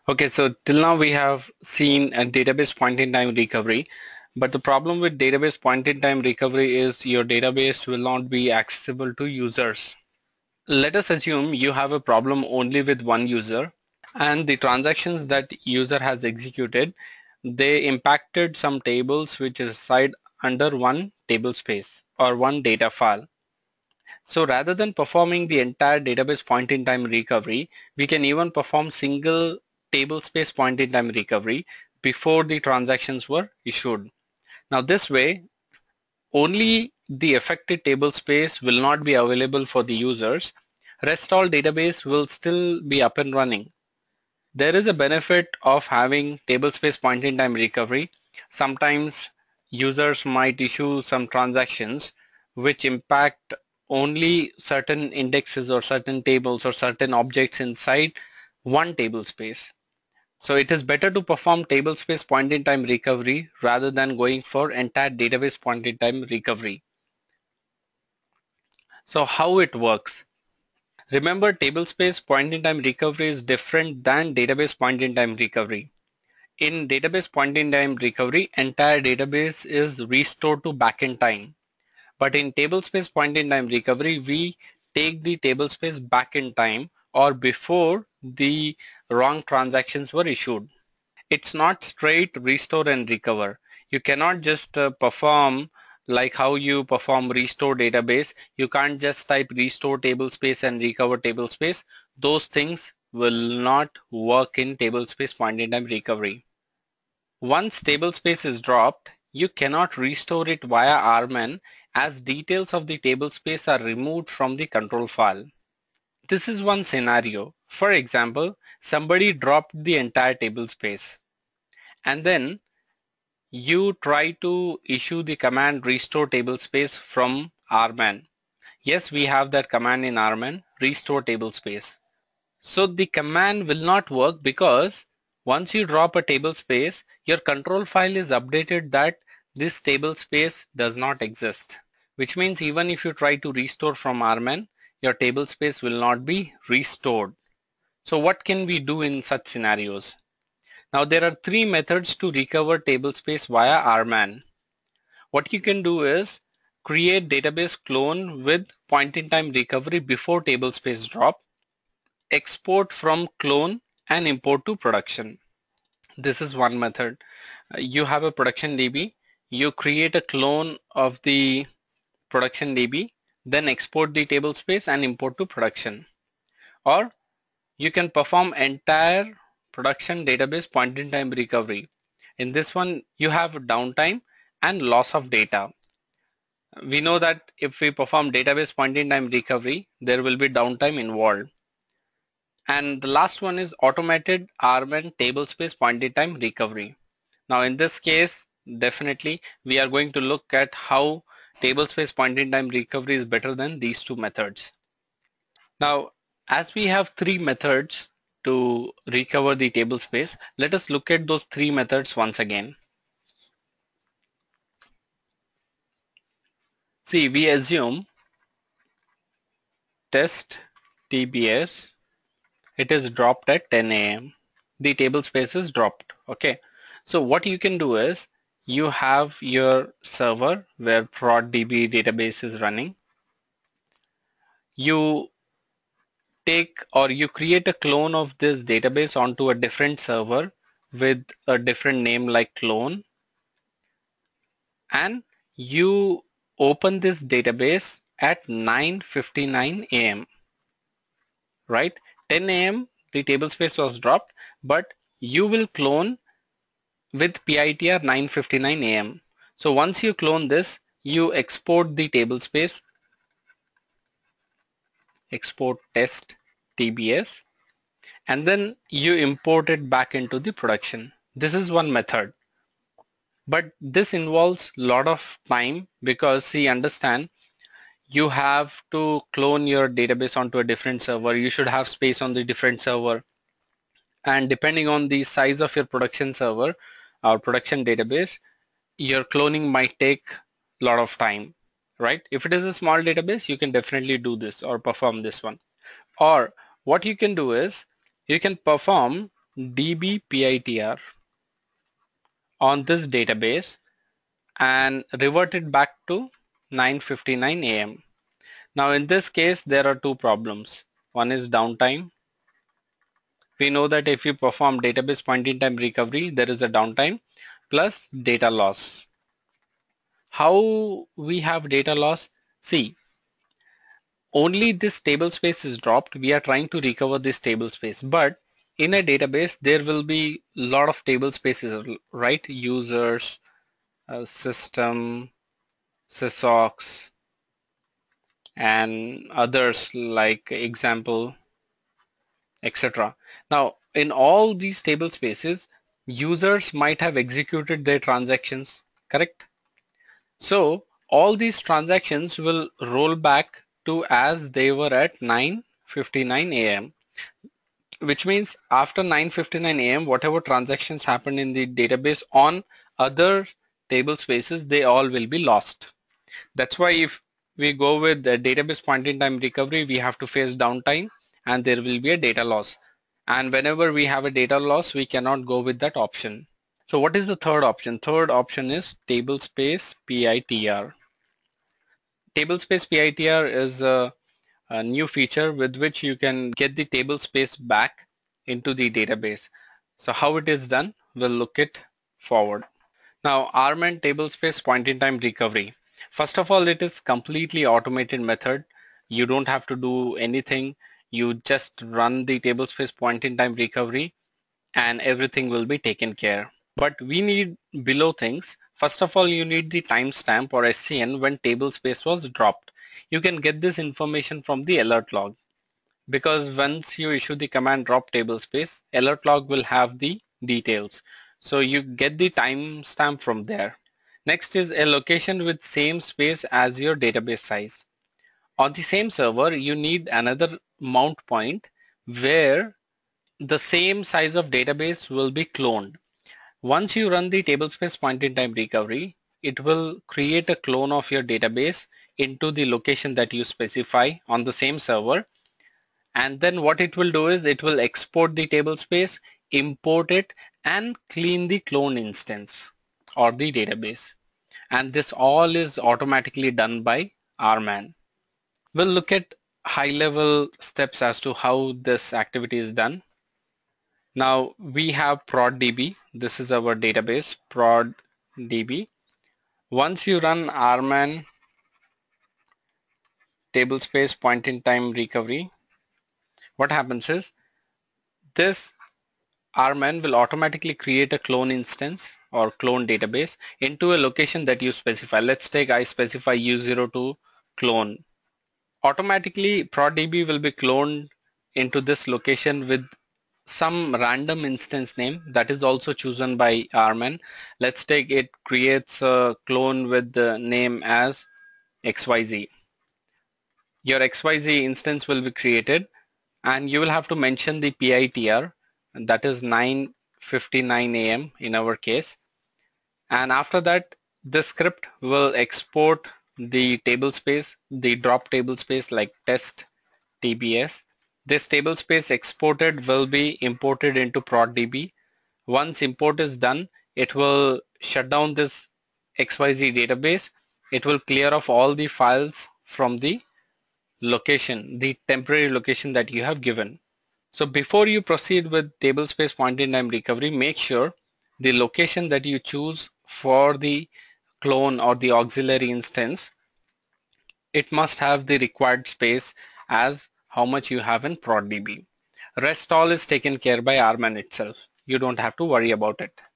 Okay, so till now we have seen a database point-in-time recovery, but the problem with database point-in-time recovery is your database will not be accessible to users. Let us assume you have a problem only with one user and the transactions that user has executed, they impacted some tables which reside under one table space or one data file. So rather than performing the entire database point-in-time recovery, we can even perform single tablespace point-in-time recovery before the transactions were issued. Now this way, only the affected tablespace will not be available for the users. Rest all database will still be up and running. There is a benefit of having tablespace point-in-time recovery. Sometimes users might issue some transactions which impact only certain indexes or certain tables or certain objects inside one tablespace. So it is better to perform tablespace point-in-time recovery rather than going for entire database point-in-time recovery. So how it works? Remember, tablespace point-in-time recovery is different than database point-in-time recovery. In database point-in-time recovery, entire database is restored to back in time. But in tablespace point-in-time recovery, we take the tablespace back in time or before the wrong transactions were issued. It's not straight restore and recover. You cannot just perform like how you perform restore database. You can't just type restore tablespace and recover tablespace. Those things will not work in tablespace point-in-time recovery. Once tablespace is dropped, you cannot restore it via RMAN as details of the tablespace are removed from the control file. This is one scenario. For example, somebody dropped the entire tablespace and then you try to issue the command restore tablespace from RMAN. Yes, we have that command in RMAN, restore tablespace. So the command will not work because once you drop a tablespace, your control file is updated that this tablespace does not exist, which means even if you try to restore from RMAN, your tablespace will not be restored. So what can we do in such scenarios? Now there are three methods to recover tablespace via RMAN. What you can do is create database clone with point-in-time recovery before tablespace drop, export from clone and import to production. This is one method. You have a production DB, you create a clone of the production DB, then export the tablespace and import to production. Or you can perform entire production database point-in-time recovery. In this one, you have downtime and loss of data. We know that if we perform database point-in-time recovery, there will be downtime involved. And the last one is automated RMAN tablespace point-in-time recovery. Now in this case, definitely we are going to look at how tablespace point-in-time recovery is better than these two methods. Now, as we have three methods to recover the tablespace, let us look at those three methods once again. See, we assume test TBS, it is dropped at 10 a.m. The tablespace is dropped. Okay. So what you can do is you have your server where prod.db database is running. You take or you create a clone of this database onto a different server with a different name like clone, and you open this database at 9:59 a.m. right? 10 a.m. the tablespace was dropped, but you will clone with PITR 9:59 a.m. So once you clone this, you export the tablespace, export test TBS, and then you import it back into the production. This is one method. But this involves a lot of time because see, understand, you have to clone your database onto a different server. You should have space on the different server. And depending on the size of your production server or production database, your cloning might take a lot of time, right? If it is a small database, you can definitely do this or perform this one. Or what you can do is you can perform TB-PITR on this database and revert it back to 9:59 a.m. Now in this case there are two problems. One is downtime. We know that if you perform database point-in-time recovery, there is a downtime plus data loss. How we have data loss? See, only this table space is dropped. We are trying to recover this table space, but in a database there will be a lot of table spaces, right? Users, system, sysocs, and others like example, etc. Now in all these table spaces, users might have executed their transactions, correct? So all these transactions will roll back to as they were at 9:59 a.m. which means after 9:59 a.m. whatever transactions happen in the database on other table spaces, they all will be lost. That's why if we go with the database point-in-time recovery, we have to face downtime and there will be a data loss. And whenever we have a data loss, we cannot go with that option. So what is the third option? Third option is Tablespace PITR. Tablespace PITR is a new feature with which you can get the table space back into the database. So how it is done, we'll look it forward. Now RMAN Tablespace Point-in-Time Recovery. First of all, it is completely automated method. You don't have to do anything. You just run the tablespace point-in-time recovery and everything will be taken care. But we need below things. First of all, you need the timestamp or SCN when table space was dropped. You can get this information from the alert log, because once you issue the command drop table space, alert log will have the details. So you get the timestamp from there. Next is a location with same space as your database size. On the same server, you need another mount point where the same size of database will be cloned. Once you run the tablespace point-in-time recovery, it will create a clone of your database into the location that you specify on the same server. And then what it will do is it will export the tablespace, import it, and clean the clone instance or the database. And this all is automatically done by RMAN. We'll look at high-level steps as to how this activity is done. Now we have ProdDB. This is our database, ProdDB. Once you run RMAN tablespace point-in-time recovery, what happens is this RMAN will automatically create a clone instance or clone database into a location that you specify. Let's take I specify U02 clone. Automatically ProdDB will be cloned into this location with some random instance name that is also chosen by RMAN. Let's take it creates a clone with the name as XYZ. Your XYZ instance will be created and you will have to mention the PITR, and that is 9:59 a.m. in our case. And after that, the script will export the table space, the drop table space like test TBS. This table space exported will be imported into ProdDB. Once import is done, it will shut down this XYZ database. It will clear off all the files from the location, the temporary location that you have given. So before you proceed with tablespace point-in-time recovery, make sure the location that you choose for the clone or the auxiliary instance, it must have the required space as how much you have in ProdDB. Rest all is taken care by RMAN itself. You don't have to worry about it.